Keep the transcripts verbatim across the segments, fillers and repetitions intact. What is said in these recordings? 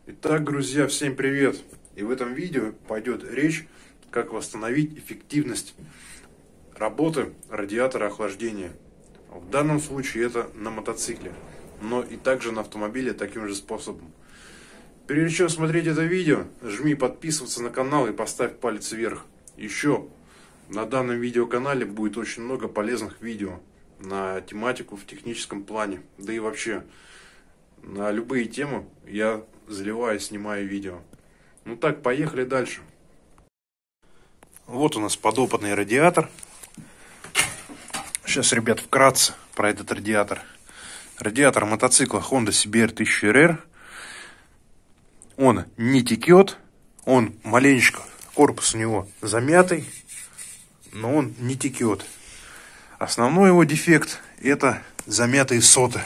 Итак, друзья, всем привет! И в этом видео пойдет речь, как восстановить эффективность работы радиатора охлаждения. В данном случае это на мотоцикле, но и также на автомобиле таким же способом. Прежде чем смотреть это видео, жми подписываться на канал и поставь палец вверх. Еще на данном видеоканале будет очень много полезных видео на тематику в техническом плане, да и вообще на любые темы я заливаю, снимаю видео. Ну так, поехали дальше. Вот у нас подопытный радиатор. Сейчас, ребят, вкратце про этот радиатор. Радиатор мотоцикла Honda си би ар тысяча эр эр. Он не текет, он маленечко, корпус у него замятый, но он не текет. Основной его дефект — это замятые соты.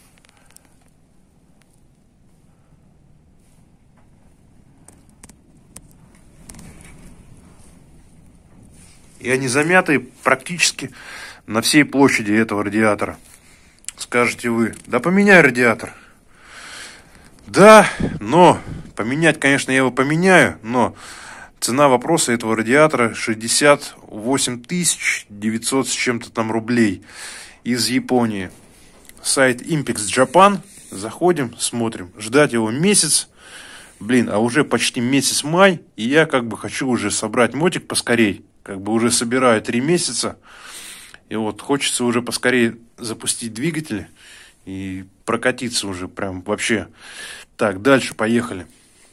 И они замятые практически на всей площади этого радиатора. Скажете вы: да поменяй радиатор. Да, но поменять, конечно, я его поменяю, но цена вопроса этого радиатора шестьдесят восемь тысяч девятьсот с чем-то там рублей из Японии. Сайт Impex Japan. Заходим, смотрим. Ждать его месяц. Блин, а уже почти месяц май, и я как бы хочу уже собрать мотик поскорей. Как бы уже собираю три месяца. И вот хочется уже поскорее запустить двигатель и прокатиться уже прям вообще. Так, дальше поехали.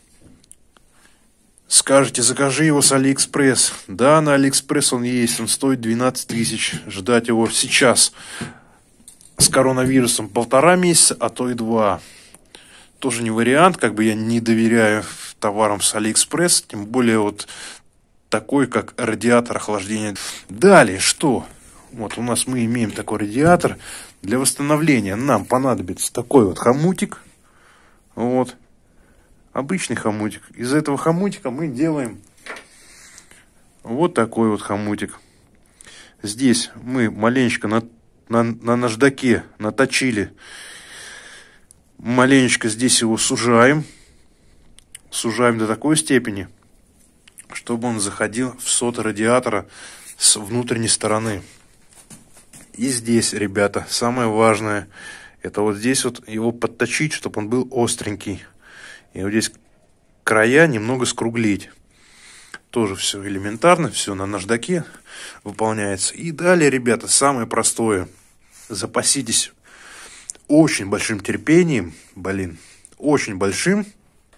Скажете, закажи его с Алиэкспресс. Да, на Алиэкспресс он есть, он стоит двенадцать тысяч. Ждать его сейчас с коронавирусом полтора месяца, а то и два. Тоже не вариант, как бы я не доверяю товарам с Алиэкспресс, тем более вот такой, как радиатор охлаждения. Далее, что? Вот у нас мы имеем такой радиатор. Для восстановления нам понадобится такой вот хомутик. Вот. Обычный хомутик. Из этого хомутика мы делаем вот такой вот хомутик. Здесь мы маленечко на, на, на наждаке наточили. Маленечко здесь его сужаем. Сужаем до такой степени, чтобы он заходил в соты радиатора с внутренней стороны. И здесь, ребята, самое важное, это вот здесь вот его подточить, чтобы он был остренький. И вот здесь края немного скруглить. Тоже все элементарно, все на наждаке выполняется. И далее, ребята, самое простое. Запаситесь очень большим терпением, блин, очень большим.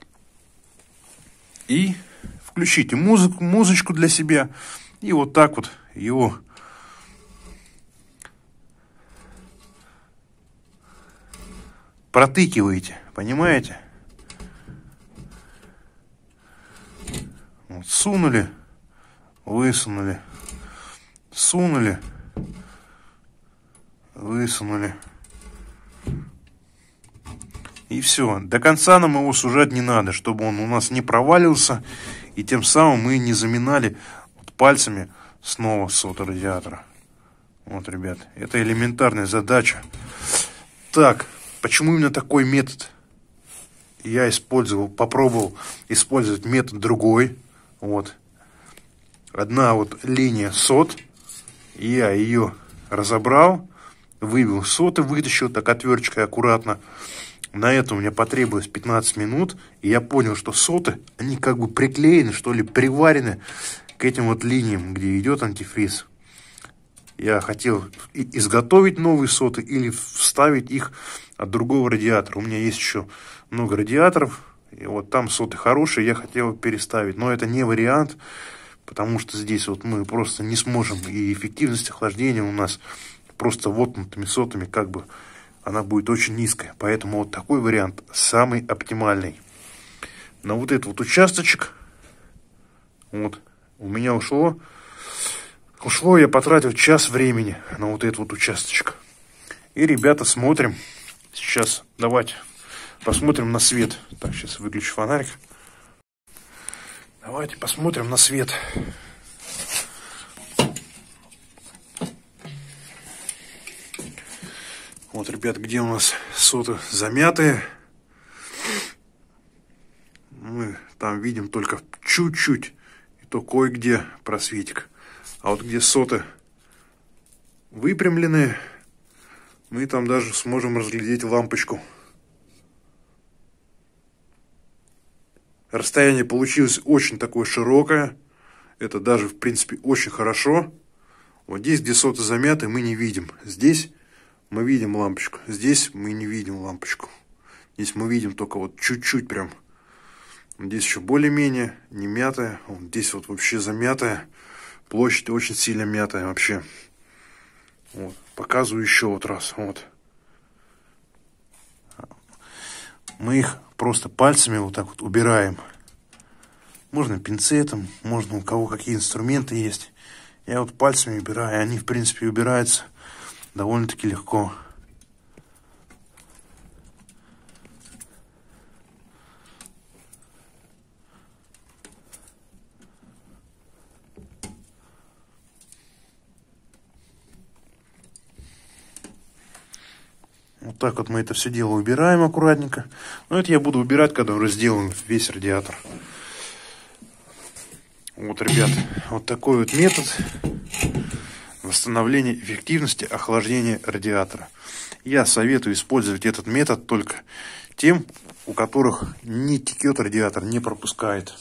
И включите музыку, музычку для себя. И вот так вот его протыкиваете. Понимаете? Вот, сунули, высунули. Сунули, высунули. И все. До конца нам его сужать не надо, чтобы он у нас не провалился. И тем самым мы не заминали вот пальцами снова соты радиатора. Вот, ребят, это элементарная задача. Так, почему именно такой метод? Я использовал, попробовал использовать метод другой. Вот. Одна вот линия сот. Я ее разобрал, вывел соты, вытащил так отверточкой аккуратно. На это у меня потребовалось пятнадцать минут, и я понял, что соты, они как бы приклеены, что ли, приварены к этим вот линиям, где идет антифриз. Я хотел изготовить новые соты или вставить их от другого радиатора. У меня есть еще много радиаторов, и вот там соты хорошие, я хотел переставить, но это не вариант, потому что здесь вот мы просто не сможем, и эффективность охлаждения у нас просто воткнутыми сотами как бы она будет очень низкая. Поэтому вот такой вариант самый оптимальный. На вот этот вот участочек вот у меня ушло, ушло, я потратил час времени на вот этот вот участочек. И, ребята, смотрим. Сейчас давайте посмотрим на свет. Так, сейчас выключу фонарик. Давайте посмотрим на свет. Вот, ребят, где у нас соты замятые. там видим только чуть-чуть, и то кое-где просветик. А вот где соты выпрямленные, мы там даже сможем разглядеть лампочку. Расстояние получилось очень такое широкое. Это даже, в принципе, очень хорошо. Вот здесь, где соты замяты, мы не видим. Здесь мы видим лампочку. Здесь мы не видим лампочку. Здесь мы видим только вот чуть-чуть прям. Здесь еще более-менее не мятая. Вот здесь вот вообще замятая. Площадь очень сильно мятая вообще. Вот. Показываю еще вот раз. Вот. Мы их просто пальцами вот так вот убираем. Можно пинцетом, можно у кого какие инструменты есть. Я вот пальцами убираю, они в принципе убираются довольно-таки легко. Вот так вот мы это все дело убираем аккуратненько. Но это я буду убирать, когда уже сделаем весь радиатор. Вот, ребят, вот такой вот метод восстановления эффективности охлаждения радиатора. Я советую использовать этот метод только тем, у которых не текет радиатор, не пропускает.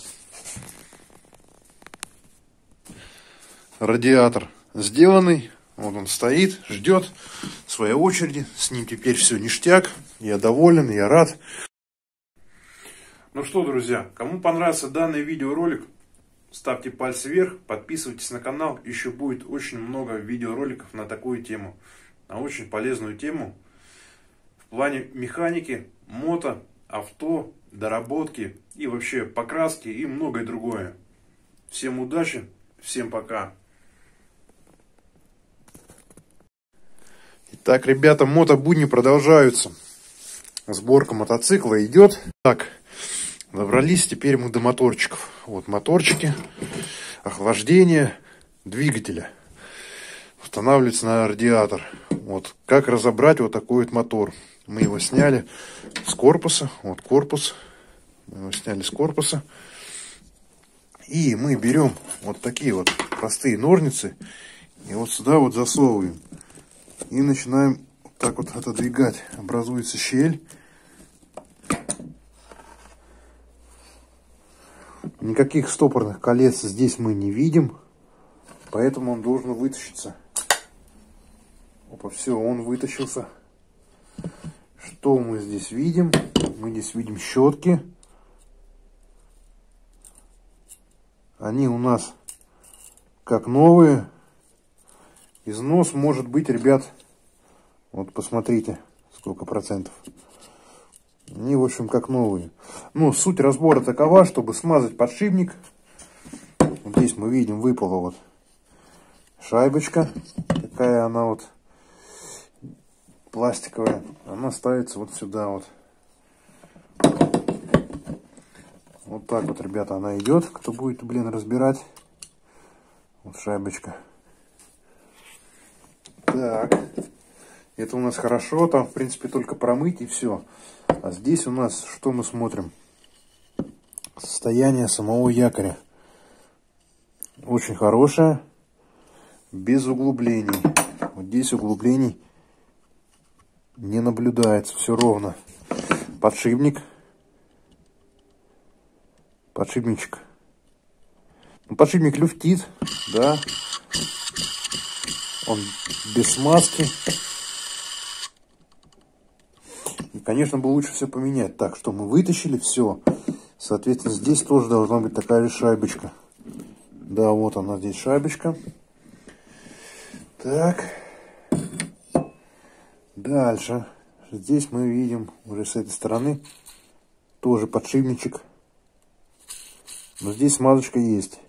Радиатор сделанный. Вот он стоит, ждет своей очереди. С ним теперь все ништяк. Я доволен, я рад. Ну что, друзья, кому понравился данный видеоролик, ставьте пальцы вверх, подписывайтесь на канал. Еще будет очень много видеороликов на такую тему. На очень полезную тему. В плане механики, мото, авто, доработки и вообще покраски и многое другое. Всем удачи, всем пока. Итак, ребята, мотобудни продолжаются. Сборка мотоцикла идет. Так, добрались теперь мы до моторчиков. Вот моторчики, охлаждение двигателя. Устанавливается на радиатор. Вот как разобрать вот такой вот мотор. Мы его сняли с корпуса. Вот корпус. Мы его сняли с корпуса. И мы берем вот такие вот простые ножницы. И вот сюда вот засовываем. И начинаем вот так вот отодвигать. Образуется щель. Никаких стопорных колец здесь мы не видим. Поэтому он должен вытащиться. Опа, все, он вытащился. Что мы здесь видим? Мы здесь видим щетки. Они у нас как новые. Износ может быть, ребят, вот посмотрите, сколько процентов. Они, в общем, как новые. Ну, суть разбора такова, чтобы смазать подшипник. Вот здесь мы видим, выпала вот шайбочка. Такая она вот пластиковая. Она ставится вот сюда вот. Вот так вот, ребята, она идет. Кто будет, блин, разбирать. Вот шайбочка. Так, это у нас хорошо, там в принципе только промыть и все. А здесь у нас что мы смотрим? Состояние самого якоря. Очень хорошее, без углублений. Вот здесь углублений не наблюдается, все ровно. Подшипник. Подшипничек. Ну, подшипник люфтит, да. Он без смазки. И, конечно, бы лучше все поменять. Так, что мы вытащили все. Соответственно, здесь тоже должна быть такая же шайбочка. Да, вот она здесь шайбочка. Так. Дальше. Здесь мы видим уже с этой стороны тоже подшипничек. Но здесь смазочка есть.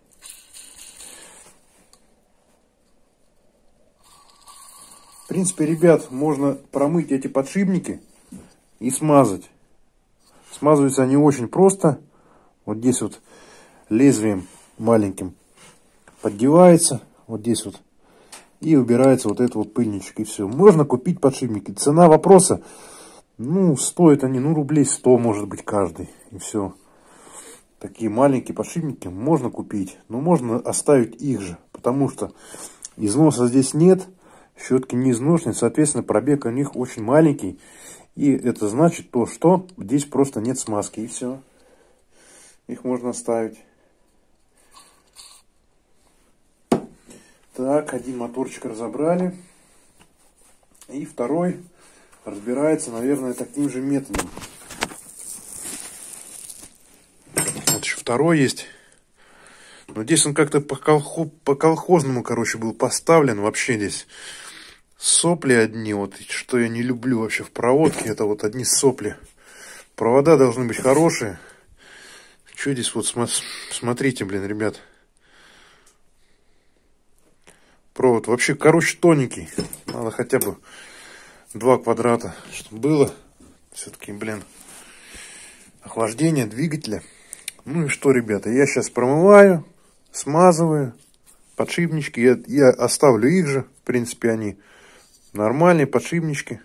В принципе, ребят, можно промыть эти подшипники и смазать. Смазываются они очень просто. Вот здесь вот лезвием маленьким поддевается. Вот здесь вот. И убирается вот этот вот пыльничек. И все. Можно купить подшипники. Цена вопроса, ну, стоят они, ну, рублей сто, может быть, каждый. И все. такие маленькие подшипники можно купить, но можно оставить их же, потому что износа здесь нет, щетки не изношены, соответственно, пробег у них очень маленький. И это значит то, что здесь просто нет смазки, и все. Их можно оставить. Так, один моторчик разобрали. И второй разбирается, наверное, таким же методом. Вот еще второй есть. Но здесь он как-то по-колхозному, короче, был поставлен. Вообще здесь сопли одни. Вот что я не люблю вообще в проводке, это вот одни сопли. Провода должны быть хорошие. Что здесь вот, смотрите, блин, ребят. Провод вообще, короче, тоненький. Надо хотя бы два квадрата, чтобы было. Все-таки, блин, охлаждение двигателя. Ну и что, ребята, я сейчас промываю, смазываю подшипнички. Я, я оставлю их же. В принципе, они нормальные подшипнички.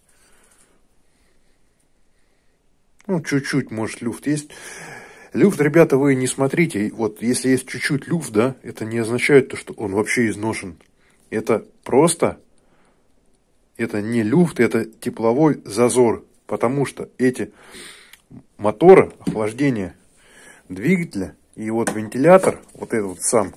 Ну, чуть-чуть, может, люфт есть. Люфт, ребята, вы не смотрите. Вот, если есть чуть-чуть люфт, да, это не означает то, что он вообще изношен. Это просто, это не люфт, это тепловой зазор. Потому что эти моторы, охлаждение двигателя и вот вентилятор, вот этот вот сам,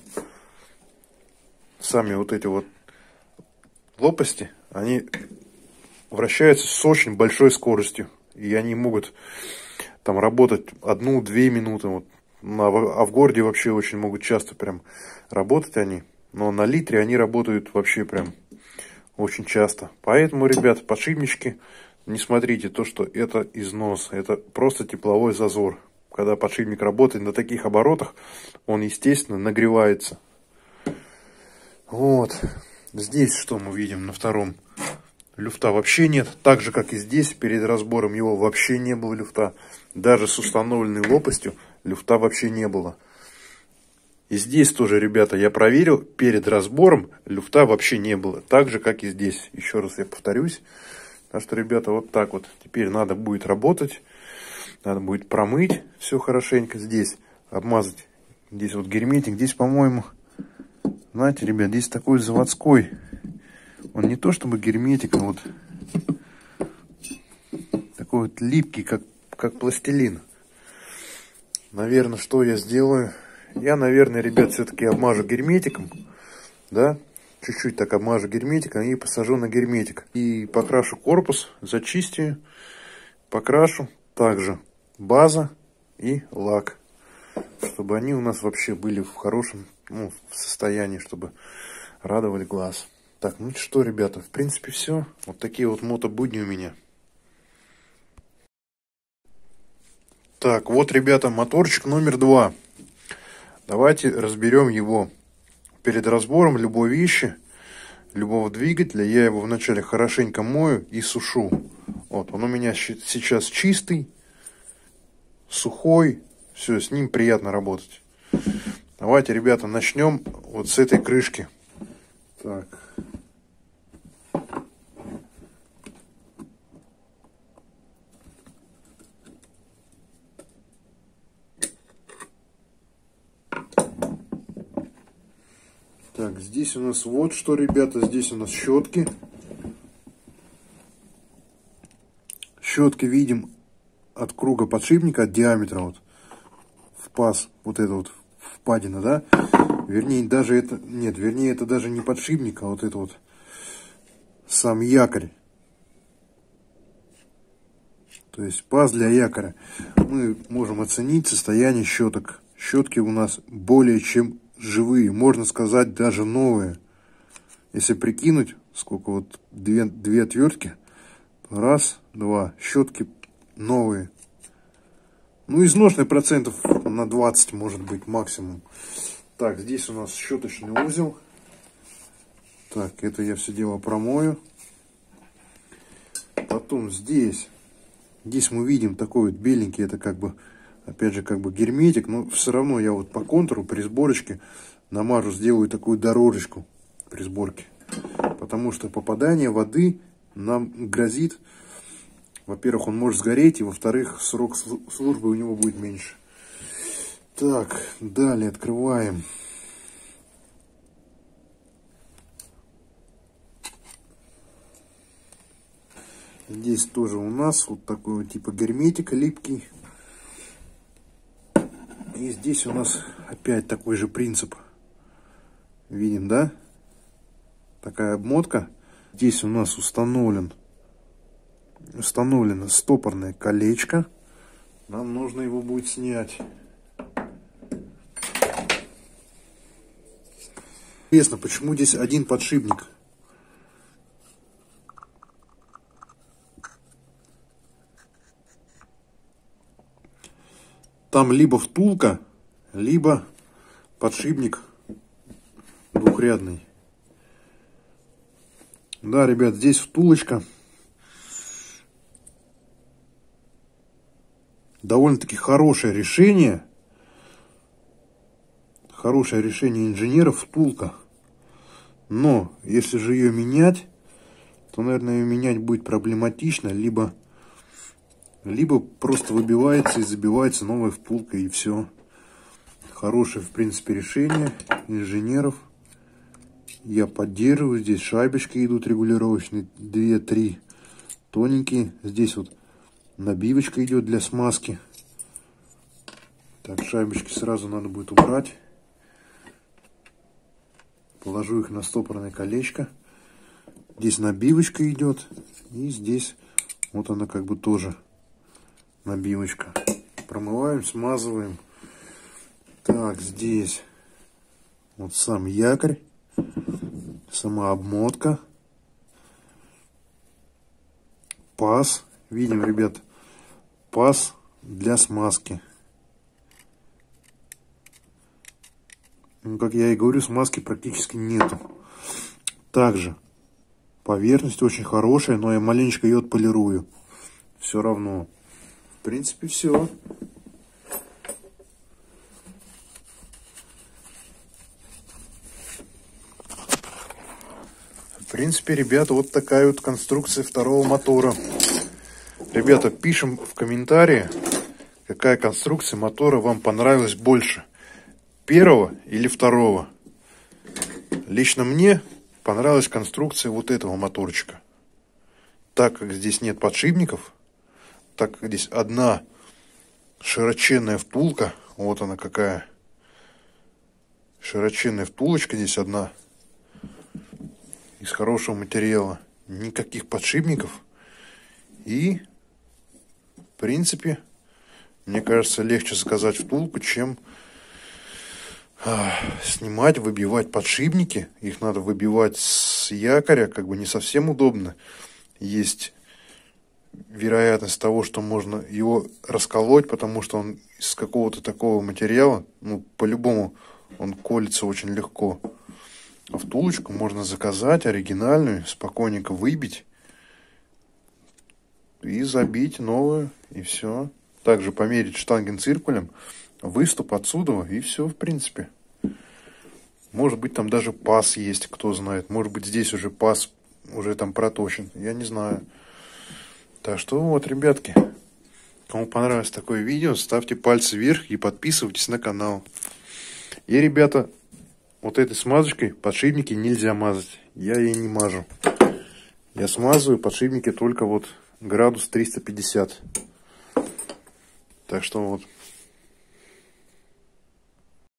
сами вот эти вот лопасти, они вращаются с очень большой скоростью. И они могут там работать одну-две минуты. Вот. А в городе вообще очень могут часто прям работать они. Но на литре они работают вообще прям очень часто. Поэтому, ребят, подшипнички, не смотрите то, что это износ. Это просто тепловой зазор. Когда подшипник работает на таких оборотах, он, естественно, нагревается. Вот. Здесь что мы видим на втором? Люфта вообще нет. Так же, как и здесь, перед разбором его вообще не было люфта. Даже с установленной лопастью люфта вообще не было. И здесь тоже, ребята, я проверил, перед разбором люфта вообще не было. Так же, как и здесь. Еще раз я повторюсь. Так что, ребята, вот так вот. Теперь надо будет работать. Надо будет промыть все хорошенько здесь. Обмазать. Здесь вот герметик. Здесь, по-моему, знаете, ребят, здесь такой заводской. Он не то чтобы герметик, но вот такой вот липкий, как, как пластилин. Наверное, что я сделаю? Я, наверное, ребят, все-таки обмажу герметиком. Да? Чуть-чуть так обмажу герметиком и посажу на герметик. И покрашу корпус, зачистию, покрашу. Также база и лак. Чтобы они у нас вообще были в хорошем, ну, состоянии, чтобы радовали глаз. Так, ну что, ребята, в принципе все. Вот такие вот мотобудни у меня. Так, вот, ребята, моторчик номер два. Давайте разберем его. Перед разбором любой вещи, любого двигателя, я его вначале хорошенько мою и сушу. Вот, он у меня сейчас чистый, сухой. Все, с ним приятно работать. Давайте, ребята, начнем вот с этой крышки. Так. Так, здесь у нас вот что, ребята, здесь у нас щетки. Щетки видим от круга подшипника, от диаметра вот в паз, вот это вот впадина, да? Вернее, даже это, нет, вернее, это даже не подшипник, а вот это вот сам якорь. То есть паз для якоря. Мы можем оценить состояние щеток. Щетки у нас более чем живые, можно сказать, даже новые. Если прикинуть, сколько вот две, две отвертки, раз, два, щетки новые. Ну, изношенный процентов на двадцать может быть максимум. Так, здесь у нас щеточный узел. Так, это я все дело промою. Потом здесь, здесь мы видим такой вот беленький, это как бы, опять же, как бы герметик, но все равно я вот по контуру при сборочке намажу, сделаю такую дорожечку при сборке. Потому что попадание воды нам грозит. Во-первых, он может сгореть, и во-вторых, срок службы у него будет меньше. Так, далее открываем. Здесь тоже у нас вот такой вот типа герметик липкий. И здесь у нас опять такой же принцип. Видим, да? Такая обмотка. Здесь у нас установлен, установлено стопорное колечко. Нам нужно его будет снять. Интересно, почему здесь один подшипник? Там либо втулка, либо подшипник двухрядный. Да, ребят, здесь втулочка. Довольно-таки хорошее решение. Хорошее решение инженеров, втулка. Но если же ее менять, то, наверное, ее менять будет проблематично, либо либо просто выбивается и забивается новая втулка, и все. Хорошее, в принципе, решение инженеров. Я поддерживаю. Здесь шайбочки идут регулировочные, две-три тоненькие. Здесь вот набивочка идет для смазки. Так, шайбочки сразу надо будет убрать. Положу их на стопорное колечко. Здесь набивочка идет. И здесь вот она как бы тоже набивочка. Промываем, смазываем. Так, здесь вот сам якорь. Сама обмотка. Паз. Видим, ребят, паз для смазки. Ну, как я и говорю, смазки практически нету. Также поверхность очень хорошая, но я маленечко ее отполирую. Все равно. В принципе, все. В принципе, ребята, вот такая вот конструкция второго мотора. Ребята, пишем в комментарии, какая конструкция мотора вам понравилась больше. Первого или второго. Лично мне понравилась конструкция вот этого моторчика. Так как здесь нет подшипников, так как здесь одна широченная втулка, вот она какая. Широченная втулочка здесь одна. Из хорошего материала. Никаких подшипников. И, в принципе, мне кажется, легче заказать втулку, чем а, снимать, выбивать подшипники. Их надо выбивать с якоря, как бы не совсем удобно. Есть вероятность того, что можно его расколоть, потому что он из какого-то такого материала, ну, по-любому, он колется очень легко. А втулочку можно заказать оригинальную, спокойненько выбить и забить новую, и все. Также померить штангенциркулем выступ отсюда, и все, в принципе. Может быть, там даже паз есть, кто знает. Может быть, здесь уже паз уже там проточен, я не знаю. Так что вот, ребятки, кому понравилось такое видео, ставьте пальцы вверх и подписывайтесь на канал. И, ребята, вот этой смазочкой подшипники нельзя мазать. Я ей не мажу. Я смазываю подшипники только вот градус триста пятьдесят. Так что вот.